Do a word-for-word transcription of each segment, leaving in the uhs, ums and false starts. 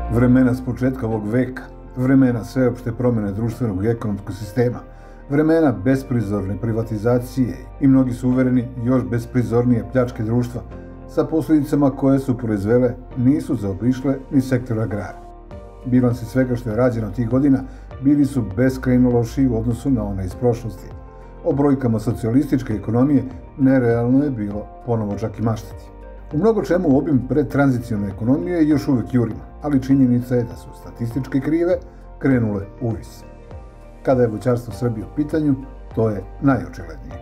Vremena s početka ovog veka, vremena sveopšte promjene društvenog i ekonomskog sistema, vremena besprizorne privatizacije i mnogi su uvereni još besprizornije pljačke društva sa posljedicama koje su proizvele nisu zaobišle ni sektor agrara. Bilansi svega što je rađeno tih godina bili su beskrajno loši u odnosu na one iz prošlosti. O brojkama socijalističke ekonomije nerealno je bilo ponovo čak i maštati. U mnogo čemu obim predtranzicijone ekonomije još uvijek jurima, ali činjenica je da su statističke krive krenule uvis. Kada je voćarstvo Srbije u pitanju, to je najočiglednije.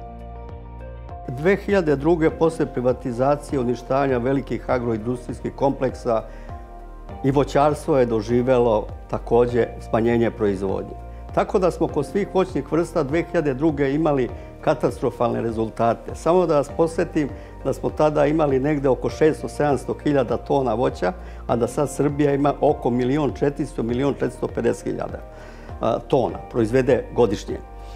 dve hiljade druge. posle privatizacije, uništavanja velikih agroindustrijskih kompleksa, i voćarstvo je doživelo također smanjenje proizvodnje. Tako da smo kod svih voćnih vrsta dve hiljade druge. imali katastrofalne rezultate. Samo da vas podsjetim da smo tada imali negde oko šesto do sedamsto hiljada tona voća, a da sad Srbija ima oko milion četiristo, milion četiristo pedeset hiljada tona proizvede godišnje.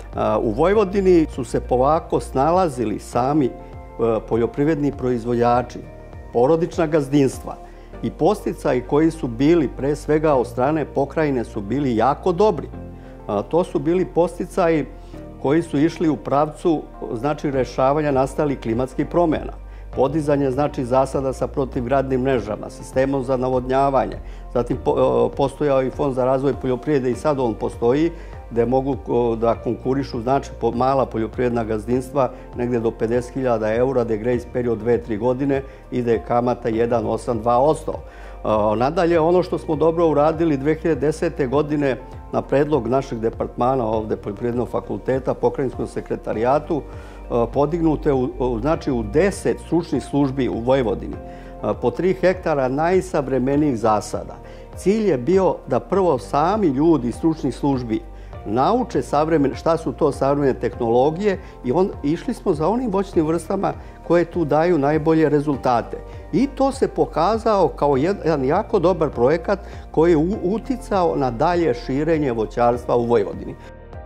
U Vojvodini su se polako snalazili sami poljoprivredni proizvođači, porodična gazdinstva, i podsticaji koji su bili, pre svega od strane pokrajine, su bili jako dobri. To su bili podsticaji koji su išli u pravcu znači rešavanja nastalih klimatskih promjena. Podizanje znači zasada sa protivgradnim mrežama, sistemom za navodnjavanje. Zatim postojao i Fond za razvoj poljoprivrede i sad on postoji, gde mogu da konkurišu znači mala poljoprivredna gazdinstva negde do pedeset hiljada eura, gde grejs period dve do tri godine i gde je kamata jedan zarez osam do dva posto. Nadalje, ono što smo dobro uradili dve hiljade desete. godine na predlog našeg departmana ovde Poljoprivrednog fakulteta, pokrajinskom sekretarijatu, podignute znači u deset stručnih službi u Vojvodini, po tri hektara najsavremenijih zasada. Cilj je bio da prvo sami ljudi iz stručnih službi nauče šta su to savremene tehnologije i išli smo za onim voćnim vrstama koje tu daju najbolje rezultate. I to se pokazao kao jedan jako dobar projekat koji je uticao na dalje širenje voćarstva u Vojvodini.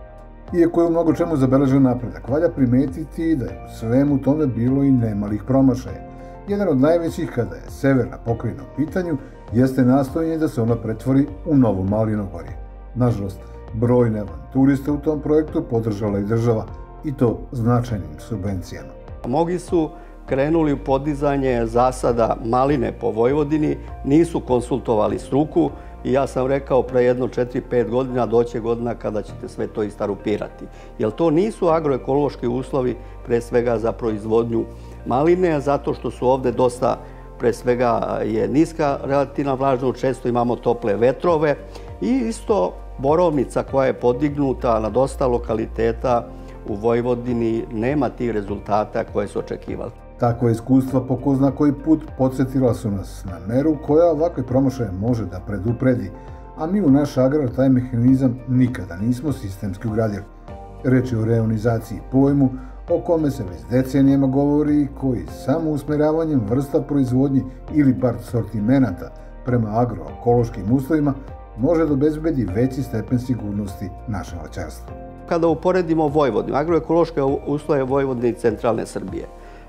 Iako je u mnogo čemu zabeležen napredak, valja primetiti da je u svemu tome bilo i nemalih promašaja. Jedan od najvećih, kada je severna pokrajina u pitanju, jeste nastojanje da se ona pretvori u novo Malinogorje. Nažalost, brojne avanturiste u tom projektu podržala i država, i to značajnim subvencijama. Mnogi su krenuli u podizanje zasada maline po Vojvodini, nisu konsultovali struku i ja sam rekao pre jedno četiri do pet godina doće godina kada ćete sve to istarupirati. Jer to nisu agroekološki uslovi pre svega za proizvodnju maline, zato što su ovde dosta, pre svega je niska relativna vlažnost, često imamo tople vetrove i isto borovnica koja je podignuta na dosta lokaliteta u Vojvodini nema tih rezultata koje su očekivali. Takva iskustva po ko zna koji put podsjetila su nas na meru koja ovakve promašaje može da predupredi, a mi u naš agrar taj mehanizam nikada nismo sistemski ugradili. Reč je o reonizaciji pojmu o kome se već decenijama govori i koji samo usmeravanjem vrsta proizvodnje ili par sortimenata prema agroekološkim uslovima može da obezbedi veći stepen sigurnosti našem voćarstvu. Kada uporedimo Vojvodinu, agroekološke uslove Vojvodine i centralne Srbije,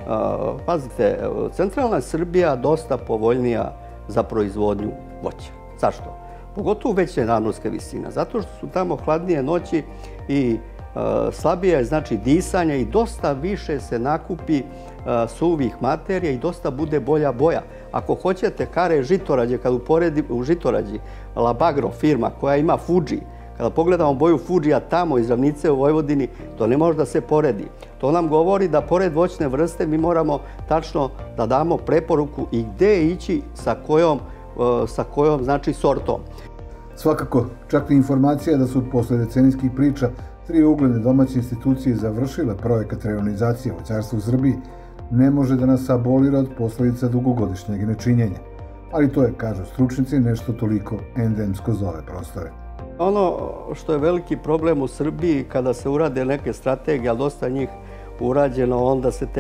pazite, centralna Srbija dosta povoljnija za proizvodnju voća. Zašto? Pogotovo veće nadmorske visine. Zato što su tamo hladnije noći i slabije je znači disanje i dosta više se nakupi suvih materija i dosta bude bolja boja. Ako hoćete kare žitorađe, kada uporedim u žitorađi Labagro firma koja ima Fuji, kada pogledamo boju Fujija tamo iz ravnice u Vojvodini, to ne može da se poredi. To nam govori da pored voćne vrste mi moramo tačno da damo preporuku i gde ići sa kojom, sa kojom znači sortom. Svakako, čak i informacija da su posle decenijskih priča tri ugledne domaće institucije završile projekat reonizacije voćarstva u Srbiji, ne može da nas abolira od posledica dugogodišnjeg nečinjenja. Ali to je, kažu stručnici, nešto toliko endemsko za ove prostore. Ono što je veliki problem u Srbiji, kada se urade neke strategije, ali dosta njih urađeno, onda se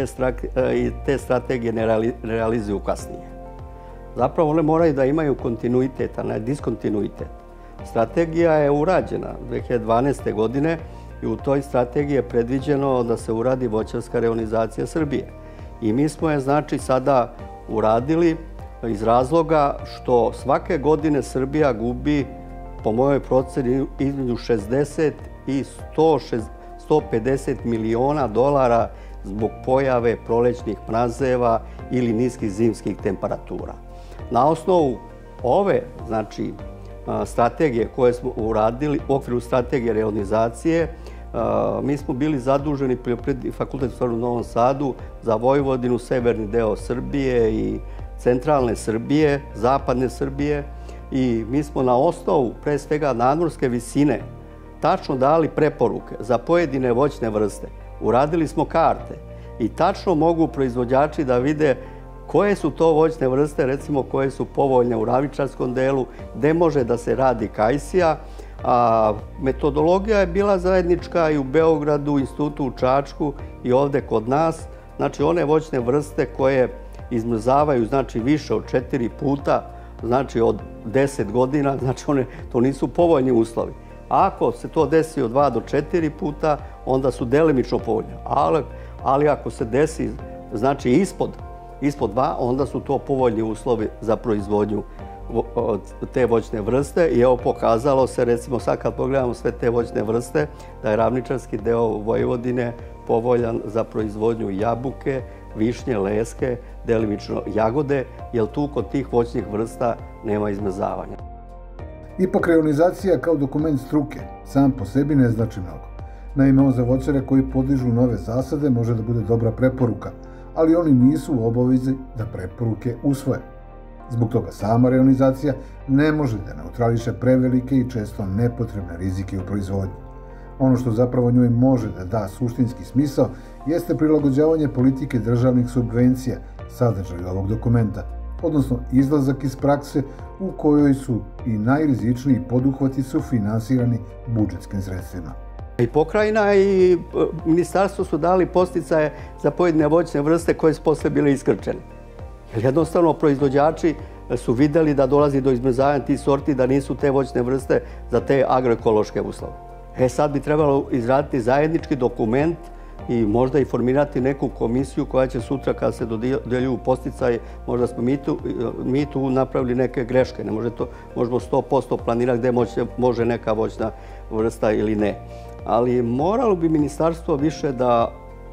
te strategije ne realizuju kasnije. Zapravo one moraju da imaju kontinuitet, a ne diskontinuitet. Strategija je urađena dve hiljade dvanaeste. godine i u toj strategiji je predviđeno da se uradi voćarska reonizacija Srbije. I mi smo je znači sada uradili, iz razloga što svake godine Srbija gubi, po mojoj proceni, između šezdeset i sto pedeset miliona dolara zbog pojave prolećnih mrazeva ili niskih zimskih temperatura. Na osnovu ove, znači, strategije koje smo uradili u okviru strategije reonizacije, mi smo bili zaduženi Poljoprivredni fakultet u Novom Sadu za Vojvodinu, severni deo Srbije i centralne Srbije, zapadne Srbije, i mi smo na osnovu, pre svega, nadmorske visine tačno dali preporuke za pojedine voćne vrste. Uradili smo karte i tačno mogu proizvođači da vide koje su to voćne vrste, recimo koje su povoljne u ravničarskom delu, gde može da se radi kajsija. A metodologija je bila zajednička i u Beogradu, institutu u Čačku i ovde kod nas. Znači, one voćne vrste koje izmrzavaju, znači, više od četiri puta, znači od deset godina, znači one, to nisu povoljni uslovi. Ako se to desi od dva do četiri puta, onda su delimično povoljne. Ali, ali ako se desi, znači, ispod, ispod dva, onda su to povoljni uslovi za proizvodnju te voćne vrste. I evo, pokazalo se, recimo sad kad pogledamo sve te voćne vrste, da je ravničarski deo Vojvodine povoljan za proizvodnju jabuke, višnje, leske, delimično jagode, jer tu kod tih voćnih vrsta nema izmrzavanja. Ipak reonizacija kao dokument struke sam po sebi ne znači mnogo. Naime, on za voćare koji podižu nove zasade može da bude dobra preporuka, ali oni nisu u obavezi da preporuke usvoje. Zbog toga sama reonizacija ne može da neutrališe prevelike i često nepotrebne rizike u proizvodnji. Ono što zapravo njoj može da da suštinski smisao jeste prilagođavanje politike državnih subvencija sadržaju ovog dokumenta, odnosno izlazak iz prakse u kojoj su i najrizičniji poduhvati su finansirani budžetskim sredstvima. I pokrajina i ministarstvo su dali podsticaje za pojedine voćne vrste koje su posle bile iskrčene. Jer jednostavno proizvođači su videli da dolazi do izmrzavanja tih sorti, da nisu te voćne vrste za te agroekološke uslove. E sad bi trebalo izraditi zajednički dokument i možda i formirati neku komisiju koja će sutra, kada se dodeljuju podsticaji, možda smo mi tu, mi tu napravili neke greške. Ne može to, možemo sto posto planirati gde može neka voćna vrsta ili ne. Ali moralo bi ministarstvo više da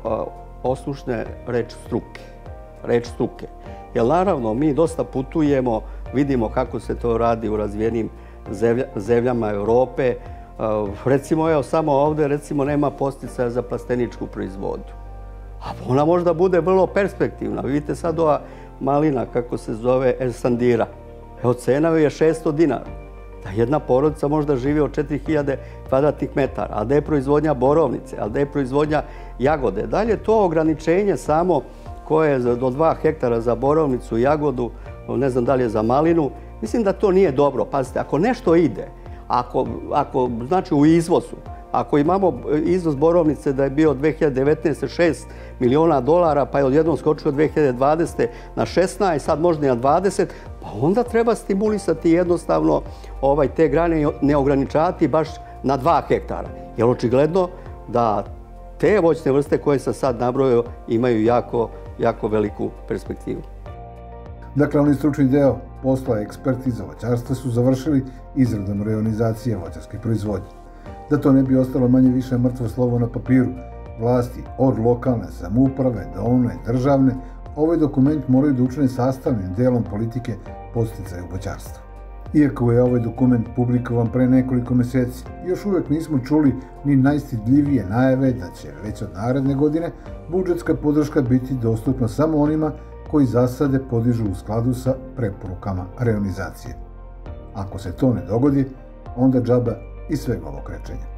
oslušne reč struke. Reč struke. Jer naravno, mi dosta putujemo, vidimo kako se to radi u razvijenim zemljama Evrope. Recimo, evo, samo ovde, recimo, nema podsticaja za plasteničku proizvodnju. A ona možda bude vrlo perspektivna. Vidite sad ova malina, kako se zove, Ersandira. Evo, cena je šesto dinara. Da jedna porodica možda živi od četiri hiljade kvadratnih metara. A gde je proizvodnja borovnice? A gde je proizvodnja jagode? Dalje, to ograničenje samo koje je do dva hektara za borovnicu i jagodu, ne znam da li je za malinu, mislim da to nije dobro. Pazite, ako nešto ide, ako, ako znači u izvozu, ako imamo izvoz borovnice da je bio dve hiljade devetnaeste. šest miliona dolara, pa je odjednom skočio dve hiljade dvadesete. na šesnaest, sad možda i na dvadeset, pa onda treba stimulisati jednostavno ovaj, te grane i ne ograničavati baš na dva hektara. Jer očigledno da te voćne vrste koje sam sad nabrojao imaju jako, jako veliku perspektivu. Dakle, oni stručni deo posla eksperti za voćarstvo su završili izradom reonizacije voćarske proizvodnje. Da to ne bi ostalo manje više mrtvo slovo na papiru, vlasti od lokalne samouprave do one državne, ovaj dokument moraju da učine sastavnim delom politike podsticaja u voćarstvu. Iako je ovaj dokument publikovan pre nekoliko meseci, još uvek nismo čuli ni najstidljivije najave da će već od naredne godine budžetska podrška biti dostupna samo onima koji zasade podižu u skladu sa preporukama reonizacije. Ako se to ne dogodi, onda džaba i svega ovog rečenja.